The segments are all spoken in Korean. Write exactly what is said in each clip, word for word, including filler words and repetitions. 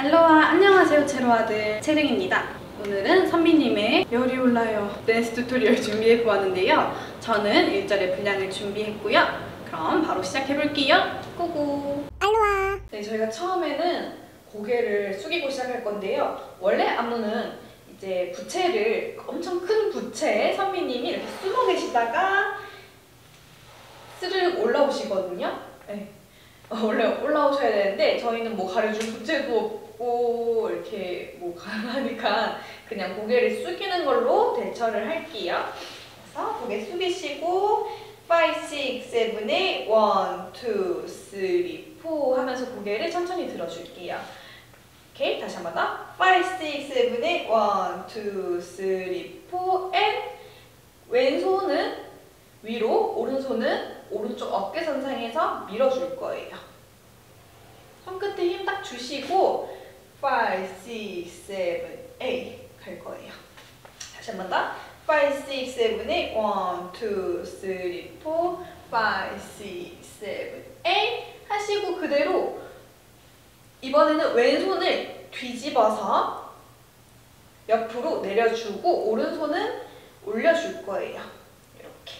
알로하, 안녕하세요 체로아들 채릉입니다. 오늘은 선비님의 열이 올라요 댄스 튜토리얼 준비해 보았는데요. 저는 일 절의 분량을 준비했고요. 그럼 바로 시작해볼게요. 고고! 알로하! 네, 저희가 처음에는 고개를 숙이고 시작할 건데요. 원래 안무는 이제 부채를 엄청 큰 부채에 선비님이 이렇게 숨어 계시다가 스르륵 올라오시거든요. 네. 어, 원래 올라오셔야 되는데 저희는 뭐 가려줄 부채도 없고 이렇게 뭐 가라니까 그냥 고개를 숙이는 걸로 대처를 할게요. 그래서 고개 숙이시고 five, six, seven, eight, one, two, three, four 하면서 고개를 천천히 들어줄게요. 오케이, 다시 한 번 더 five, six, seven, eight, one, two, three, four and 왼손은 위로, 오른손은 오른쪽 어깨선상에서 밀어줄 거예요. 손끝에 힘 딱 주시고 five, six, seven, eight 갈 거예요. 다시 한 번 더 five, six, seven, eight, one, two, three, four, five, six, seven, eight 하시고 그대로 이번에는 왼손을 뒤집어서 옆으로 내려주고 오른손은 올려줄 거예요. 이렇게.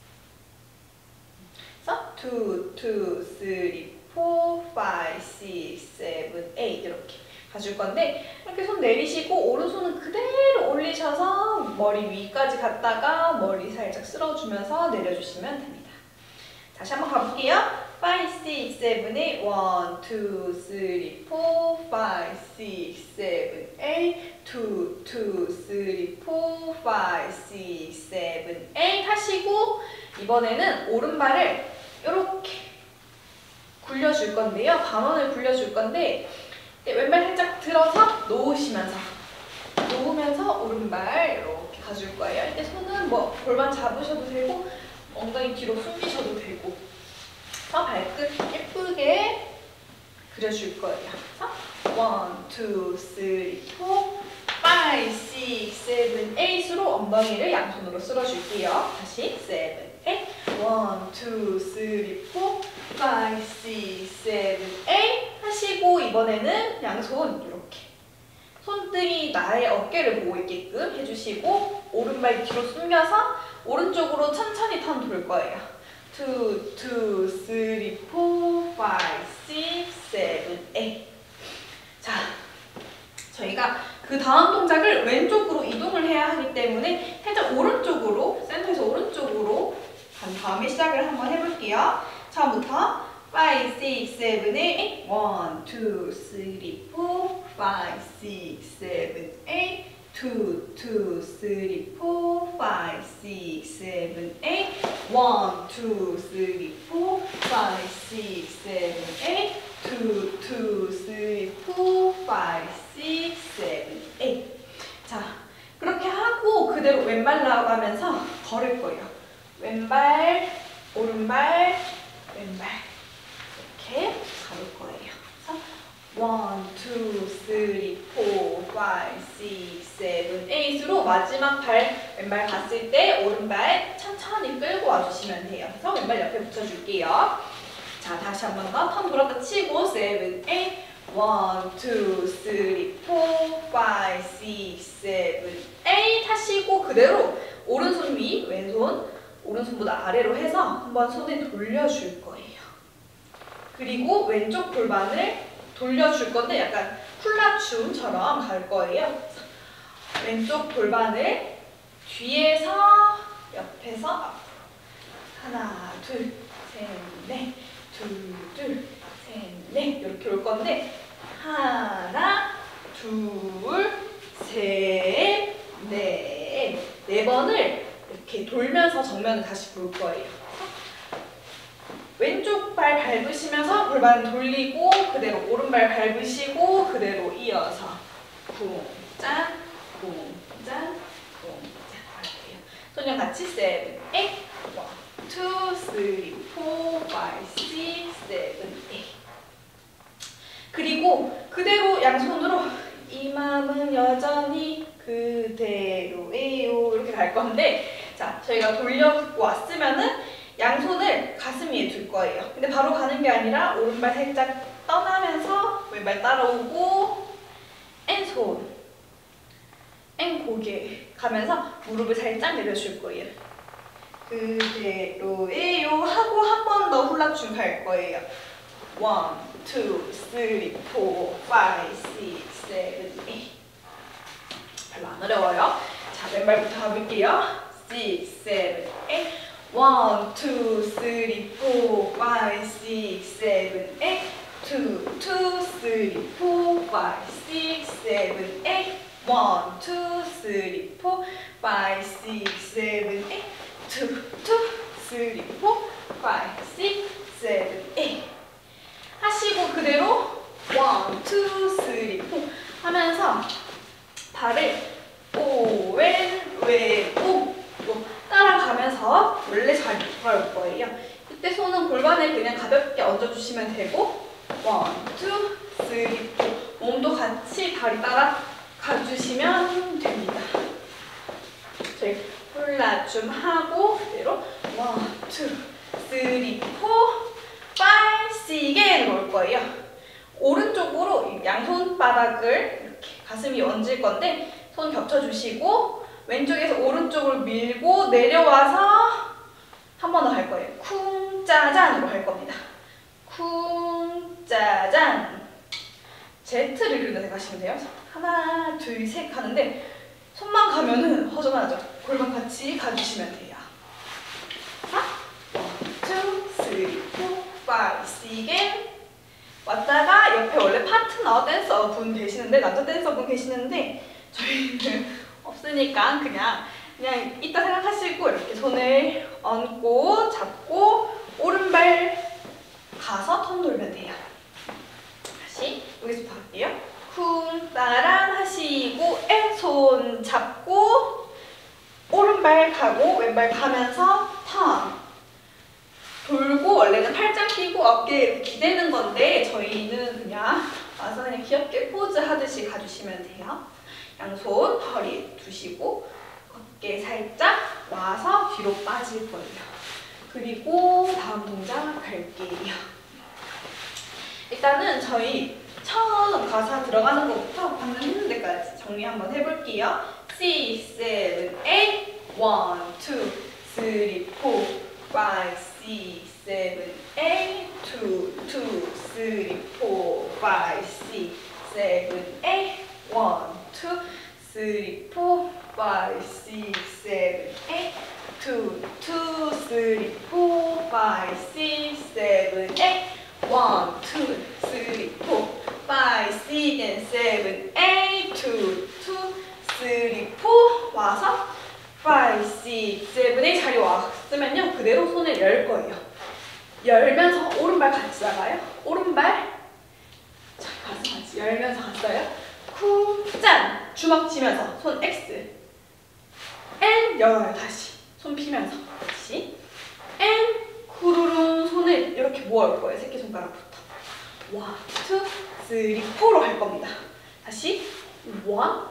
그래서 two, two, three, four, five, six, seven, eight 이렇게 가줄 건데 이렇게 손 내리시고 오른손은 그대로 올리셔서 머리 위까지 갔다가 머리 살짝 쓸어주면서 내려주시면 됩니다. 다시 한번 가볼게요. five, six, seven, eight, one, two, three, four, five, six, seven, eight, two, two, three, four, five, six, seven, eight 하시고 이번에는 오른발을 이렇게 굴려줄 건데요. 반원을 굴려줄 건데 왼발 살짝 들어서 놓으시면서 놓으면서 오른발 이렇게 가줄 거예요. 이때 손은 뭐 골반 잡으셔도 되고 엉덩이 뒤로 숨기셔도 되고 그래서 발끝 예쁘게 그려줄 거예요. 그래서 one, two, three, four, five, six, seven, eight으로 엉덩이를 양손으로 쓸어줄게요. 다시 seven, eight, one, two, three, four, five, six, seven, eight 하시고 이번에는 양손 이렇게 손등이 나의 어깨를 보고 있게끔 해주시고 오른발 뒤로 숨겨서 오른쪽으로 천천히 턴 돌 거예요. two, two, three, four, five, six, seven, eight 자, 저희가 그 다음 동작을 왼쪽으로 이동을 해야 하기 때문에 살짝 오른쪽으로, 센터에서 오른쪽으로 간 다음에 시작을 한번 해볼게요. 처음부터 five, six, seven, eight, one, two, three, four, five, six, seven, eight, two, two, three, four, five, six, seven, eight, one, two, three, four, five, six, seven, eight, two, two, three, four, five, six, seven, eight 자, 그렇게 하고 그대로 왼발 나가면서 걸을 거예요. 왼발, 오른발, 왼발 이렇게 가볼 거예요. 그래서 one, two, three, four, five, six, seven, eight으로 마지막 발 왼발 갔을 때 오른발 천천히 끌고 와주시면 돼요. 그래서 왼발 옆에 붙여줄게요. 자, 다시 한 번 더 턴 돌았다 치고 seven, eight, one, two, three, four, five, six, seven, eight 하시고 그대로 오른손 위, 왼손 오른손보다 아래로 해서 한번 손을 돌려줄 거예요. 그리고 왼쪽 골반을 돌려줄 건데 약간 훌라춤처럼 갈 거예요. 왼쪽 골반을 뒤에서 옆에서 앞으로 하나, 둘, 셋, 넷, 둘, 둘, 셋, 넷 이렇게 올 건데 하나, 둘, 셋, 넷 네 번을 이렇게 돌면서 정면을 다시 볼 거예요. 왼쪽 발 밟으시면서 골반 돌리고 그대로 오른발 밟으시고 그대로 이어서 쿵짠, 쿵짠, 쿵짠 할게요. 손이랑 같이 seven, eight, one, two, three, four, five, six, seven, eight 그리고 그대로 양손으로 이 맘은 여전히 그대로예요 이렇게 갈 건데 자, 저희가 돌려 왔으면은 양손을 가슴 위에 둘 거예요. 근데 바로 가는 게 아니라 오른발 살짝 떠나면서 왼발 따라오고 손, 앤 고개 가면서 무릎을 살짝 내려줄 거예요. 그대로예요 하고 한 번 더 훌라춤 갈 거예요. 원, 투, 쓰리, 포, 파이브, 식스, 세븐, 에잇. 별로 안 어려워요. 자, 왼발부터 가볼게요. 식스, 세븐, 에잇. 원, 투, 쓰리, 포, 파이브, 식스, 세븐, 에잇. 투, 투, 쓰리, 포, 파이브, 식스, 세븐, 에잇. 원, 투, 쓰리, 포, 파이브, 식스, 세븐, 에잇. 투, 투, 쓰리, 포, 파이브, 식스, 세븐, 에잇. 하시고 그대로 원, 투, 쓰리, 포 하면서 발을 오, 왼, 왼, 오 따라가면서 원래 자리 돌아올 거예요. 이때 손은 골반에 그냥 가볍게 얹어주시면 되고 원, 투, 쓰리, 포 몸도 같이 다리 따라 가주시면 됩니다. 저희 훌라춤 하고 그대로 원, 투, 쓰리, 포 파이브, 식스에 놓을 거예요. 오른쪽으로 양손바닥을 이렇게 가슴 위에 얹을 건데 손 겹쳐주시고 왼쪽에서 오른쪽으로 밀고 내려와서 한 번 더 할 거예요. 쿵 짜잔으로 할 겁니다. 쿵 짜잔. Z를 그린다 생각하시면 돼요. 하나, 둘, 셋 하는데 손만 가면은 허전하죠. 골반 같이 가주시면 돼요. 자, 원, 투, 쓰리, 포, 파이브, 식스 왔다가 옆에 원래 파트너 댄서 분 계시는데 남자 댄서 분 계시는데 저희는 없으니까 그냥 그냥 이따 생각하시고 이렇게 손을 얹고 잡고 오른발 가서 턴 돌면 돼요. 다시 여기서부터 할게요. 쿵 따랑 하시고 에 손 잡고 오른발 가고 왼발 가면서 턴 돌고 원래는 팔짱 끼고 어깨에 이렇게 기대는 건데 저희는 그냥 와서 그냥 귀엽게 포즈 하듯이 가주시면 돼요. 양손 허리에 두시고 어깨 살짝 와서 뒤로 빠질 거예요. 그리고 다음 동작 갈게요. 일단은 저희 처음 가사 들어가는 것부터 방금 했는 데까지 정리 한번 해볼게요. 식스, 세븐, 에잇 원, 투, 쓰리, 포, 파이브, 식스, 세븐, 에잇 투, 투, 쓰리, 포, 파이브, 식스, 세븐, 에잇 원, 투, 쓰리, 포, 파이브, 식스, 세븐, 에잇 투, 투, 쓰리, 포, 파이브, 식스, 세븐, 에잇 원, 투, 쓰리, 포, 파이브, 식스, 세븐, 에잇 투, 투, 쓰리, 포 와서 파이브, 식스, 세븐, 에잇 자리 왔으면요 그대로 손을 열 거예요. 열면서 오른발 같이 나가요. 오른발 자, 가슴 같이 열면서 갔어요. 쿵, 짠! 주먹 쥐면서 손 X 앤 열어요. 다시 손 피면서 다시 앤 쿠루룽 손을 이렇게 모아올 거예요. 새끼손가락부터 원, 투, 쓰리, 포로 할 겁니다. 다시 원,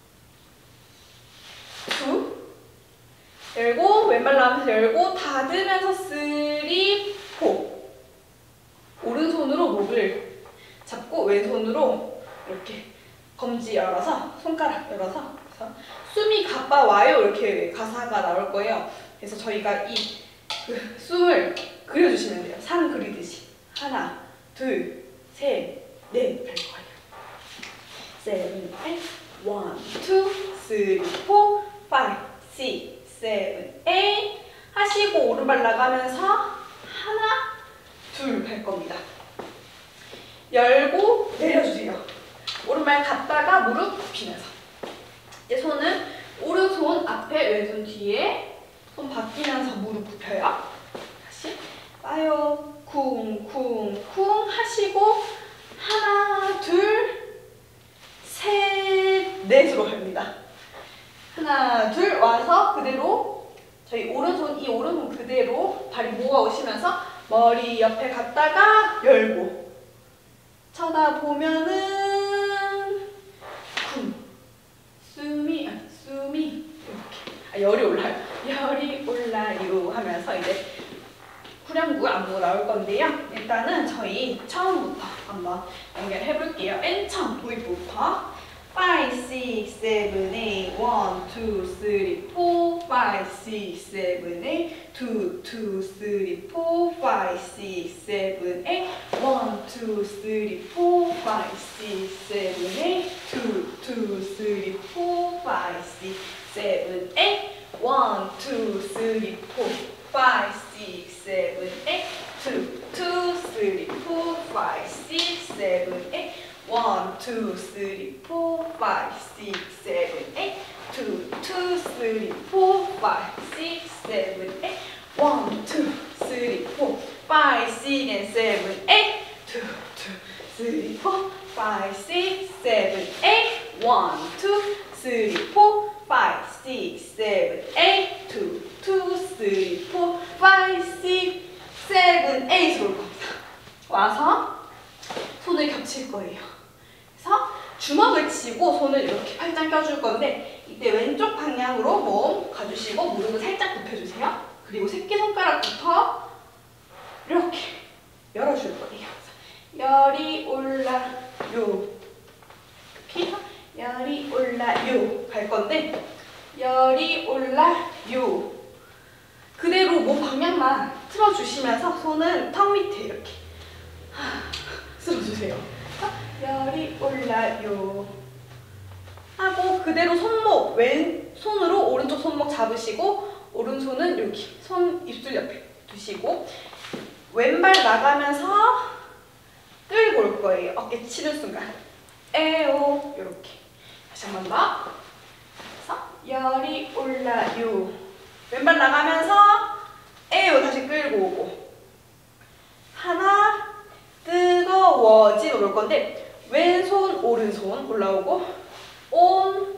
투 열고 왼발 나오면서 열고 닫으면서 쓰리, 포 오른손으로 목을 잡고 왼손으로 이렇게 검지 열어서 손가락 열어서 그래서 숨이 가빠 와요 이렇게 가사가 나올 거예요. 그래서 저희가 이 그 숨을 그려주시면 돼요. 산 그리듯이 하나, 둘, 셋, 넷 할 거예요. 세븐, 에잇, 원, 투, 쓰리, 포, 파이브, 식스, 세븐, 에잇 하시고 오른발 나가면서 하나, 둘 할 겁니다. 열고 내려주세요. 오른발 갔다가 무릎 굽히면서 이제 손은 오른손 앞에 왼손 뒤에 손 바뀌면서 무릎 굽혀요. 다시 빠요. 쿵쿵쿵 하시고 하나, 둘, 셋, 넷으로 합니다. 하나, 둘 와서 그대로 저희 오른손 이 오른손 그대로 발이 모아 오시면서 머리 옆에 갔다가 열고 쳐다보면은 쿵 숨이 아, 숨이 이렇게 아, 열이 올라요. 열이 올라요 하면서 이제 후렴구 안무 나올 건데요. 일단은 저희 처음부터 한번 연결해 볼게요. 맨 처음 도입부터 파이브 six, seven, eight. one, two, three, four, five, six, seven, eight. two, two, three, four, five, six, seven, eight. one, two, three, four, five, six, seven, eight. two, two, three, four, five, six, seven, eight. one, two, three, four, five, six, seven, eight. two, two, three, four, five, six, seven, eight. one, two, three, four, five, six, seven, eight. two, two, three, four, five, six, seven, eight. one, two, three, four, five, six, and seven, eight. two, two, three, four, five, six, seven, eight. one, two, three, four, five, six, seven, eight. two, two, three, four, five, six, seven, eight. 올 겁니다. 와서 손을 겹칠 거예요. 그래서 주먹을 치고 손을 이렇게 팔짱 껴줄 건데 이때 왼쪽 방향으로 몸 가주시고 무릎을 살짝 굽혀주세요. 그리고 새끼손가락부터 이렇게 열어줄 거예요. 열이 올라요. 이렇게 열이 올라요 갈 건데 열이 올라요. 그대로 몸 방향만 틀어주시면서 손은 턱 밑에 이렇게 쓸어주세요. 열이 올라요 하고 그대로 손목 왼손으로 오른쪽 손목 잡으시고 오른손은 여기 손 입술 옆에 두시고 왼발 나가면서 끌고 올 거예요. 어깨 치는 순간 에오 이렇게 다시 한 번 더. 그래서 열이 올라요 왼발 나가면서 에오 다시 끌고 오고 하나 뜨거워진 올 건데 왼손 오른손 올라오고 온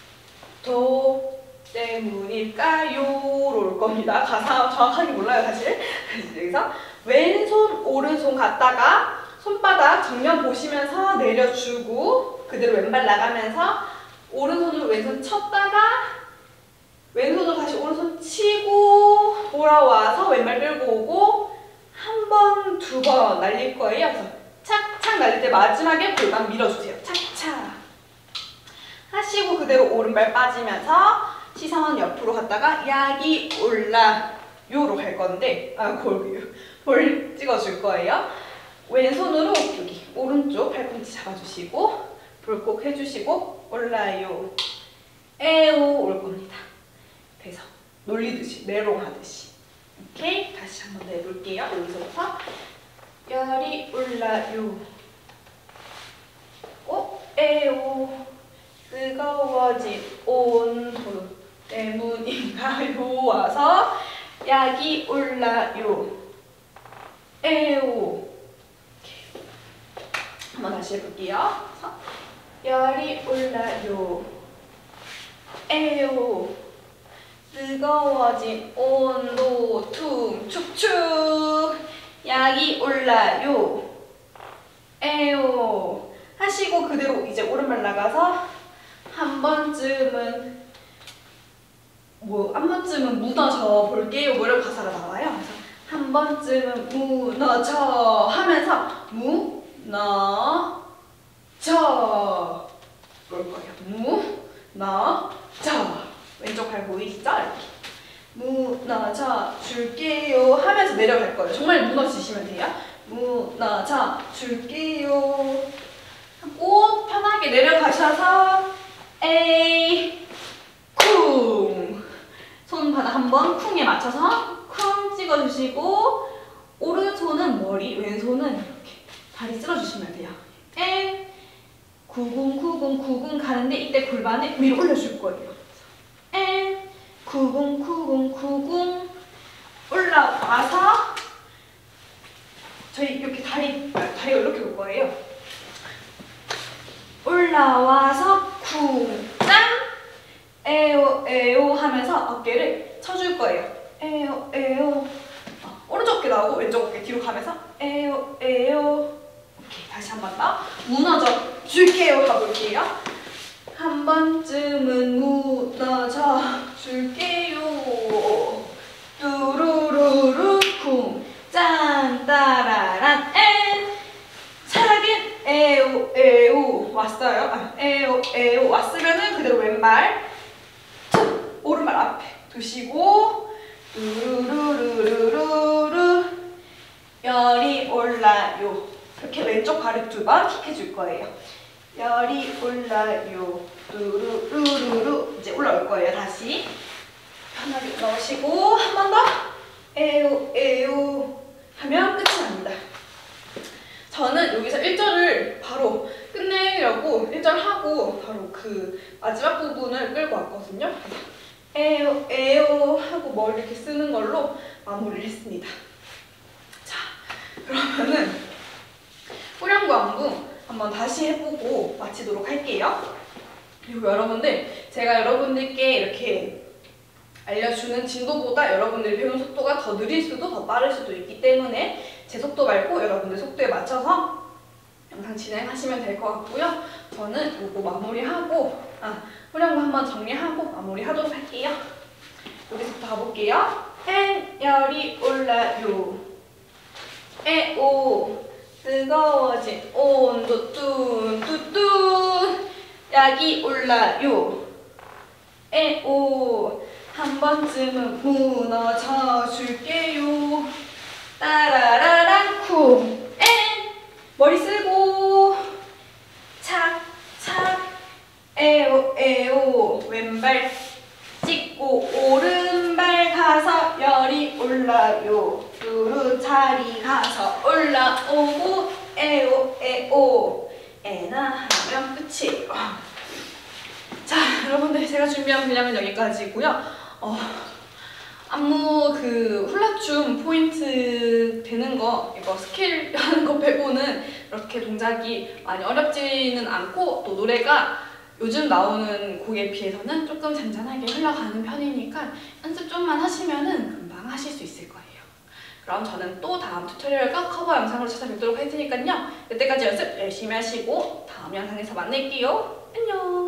도 때문일까요? 올 겁니다. 가사 정확하게 몰라요 사실. 그래서 왼손 오른손 갔다가 손바닥 정면 보시면서 내려주고 그대로 왼발 나가면서 오른손으로 왼손 쳤다가 왼손으로 다시 오른손 치고 돌아와서 왼발 끌고 오고 한 번, 두 번 날릴 거예요. 그래서 착착 날릴 때 마지막에 골반 밀어주세요. 착착 하시고 그대로 오른발 빠지면서 시선 옆으로 갔다가 약이 올라요로 갈 건데 아, 골, 볼 찍어줄 거예요. 왼손으로 여기 오른쪽 팔꿈치 잡아주시고 볼콕 해주시고 올라요 에오 올 겁니다. 그래서 놀리듯이 메롱 하듯이 오케이 다시 한번 내볼게요. 여기서부터 열이 올라요 오 에오 뜨거워진 온도 때문인가요? 와서 약이 올라요 에오 한번 다시 해볼게요. 열이 올라요 에오 뜨거워진 온도 퉁 축축 약이 올라요 에오 하시고 그대로 이제 오른발 나가서 한 번쯤은 뭐 한 번쯤은 무너져 볼게요. 뭐 이런 가사가 나와요. 그래서 한 번쯤은 무너져 하면서 무너져 그럴 거예요. 무너져 왼쪽 발 보이시죠? 이렇게 무너져 줄게요 하면서 내려갈 거예요. 정말 무너지시면 돼요. 무너져 줄게요 하고 편하게 내려가셔서 에이 쿵 손바닥 한번 쿵에 맞춰서 쿵 찍어주시고 오른손은 머리 왼손은 이렇게 다리 쓸어주시면 돼요. 에 구궁 구궁 구궁 가는데 이때 골반을 위로 올려줄 거예요. 에 구궁 구궁 구궁 올라와서 저희 이렇게 다리 다리가 이렇게 올 거예요. 올라와서 쿵짠 에오 에오 하면서 어깨를 쳐줄 거예요. 에오 에오 어, 오른쪽 어깨 나오고 왼쪽 어깨 뒤로 가면서 에오 에오 오케이 다시 한 번 더 무너져 줄게요 가볼게요. 한 번쯤은 무너져 줄게요 뚜루루루 쿵짠 따라란 엔 사랑은 에오 에오 와 왔어요. 아, 에오 에오 왔으면은 그대로 왼발 툭, 오른발 앞에 두시고 루루루루루루 열이 올라요. 이렇게 왼쪽 발을 두 번 킥해줄 거예요. 열이 올라요. 루루루루루 이제 올라올 거예요. 다시 편하게 넣으시고 한 번 더 에오 에오 하면 끝이 납니다. 저는 여기서 일 절을 바로 끝내려고 일 절 하고 바로 그 마지막 부분을 끌고 왔거든요. 에오 에오 하고 머리 이렇게 쓰는 걸로 마무리를 했습니다. 자, 그러면은 후렴구 안무 한번 다시 해보고 마치도록 할게요. 그리고 여러분들, 제가 여러분들께 이렇게 알려주는 진도보다 여러분들이 배우는 속도가 더 느릴 수도 더 빠를 수도 있기 때문에 제 속도 말고 여러분들 속도에 맞춰서 영상 진행하시면 될 것 같고요. 저는 요거 마무리하고 아 후렴구 한번 정리하고 마무리하도록 할게요. 여기서부터 가볼게요. 엔 열이 올라요. 에오 뜨거워진 온도 뚠뚠뚠 약이 올라요. 에오 한 번쯤은 무너져 줄게요. 따라라랑 쿵. 엔 머리 쓰고 착착 에오 에오 왼발 찍고 오른발 가서 열이 올라요. 뚜루 자리 가서 올라오고 에오 에오 에나 하면 끝이에요. 자, 여러분들 제가 준비한 분량은 여기까지고요. 어, 안무 그 훌라춤 포인트 되는 거 이거 스킬 하는 거 빼고는 이렇게 동작이 많이 어렵지는 않고 또 노래가 요즘 나오는 곡에 비해서는 조금 잔잔하게 흘러가는 편이니까 연습 좀만 하시면은 금방 하실 수 있을 거예요. 그럼 저는 또 다음 튜토리얼과 커버 영상으로 찾아뵙도록 할 테니까요. 그때까지 연습 열심히 하시고 다음 영상에서 만날게요. 안녕.